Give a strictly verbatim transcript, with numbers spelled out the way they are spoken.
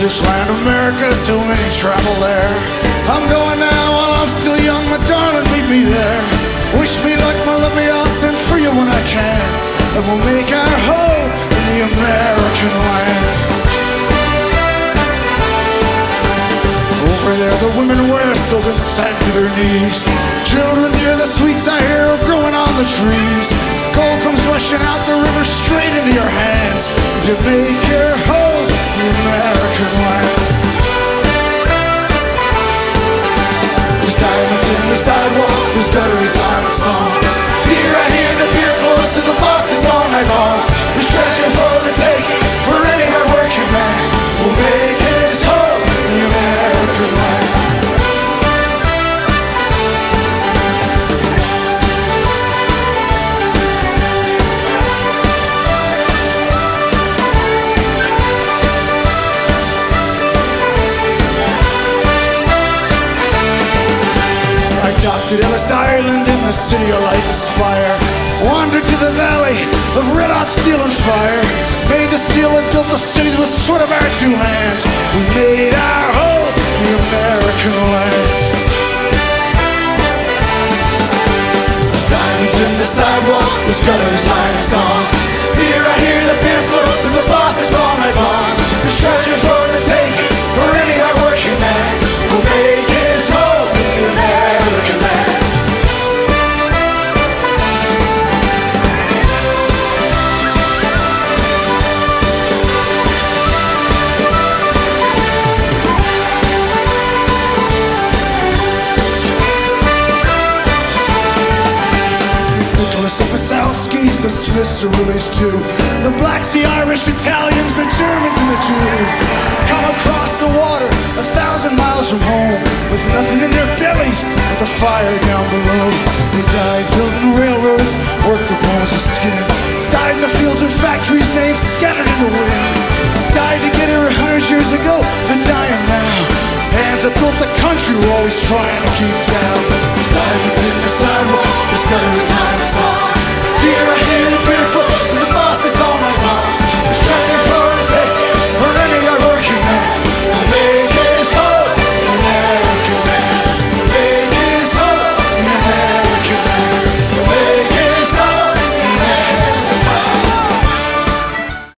this land America, so many travel there. I'm going now while I'm still young, my darling, meet me there. Wish me luck, my lovely, I'll send for you when I can, and we'll make our home in the American land. Over there the women wear silk and satin to their knees. Children near the sweets I hear are growing on the trees. Gold comes rushing out the river straight into your hands if you make your home in the American land. There's diamonds in the sidewalk, there's gutters on the song. Dear, I hear the beer flows to the faucets all night long. There's treasure for the taking for any hard-working man who'll make his home in the American land. Adopted Ellis Island in the city of light and spire. Wandered to the valley of red hot steel and fire. Made the steel and built the cities with the sweat of our two hands. We made our home in the American land. There's diamonds in the sidewalk, there's gutters line a song. Dear, I hear the beer flow through the faucets all night long. There's treasure for the taking for any hard-working man who'll make his home in the American land. The Smiths, the Ruleys too, the Black Sea Irish, Italians, the Germans and the Jews come across the water a thousand miles from home with nothing in their bellies but the fire down below. They died building railroads, worked the bones of skin, died in the fields and factories, names scattered in the wind. Died to get here a hundred years ago, to dying now. Hands that built the country were always trying to keep down.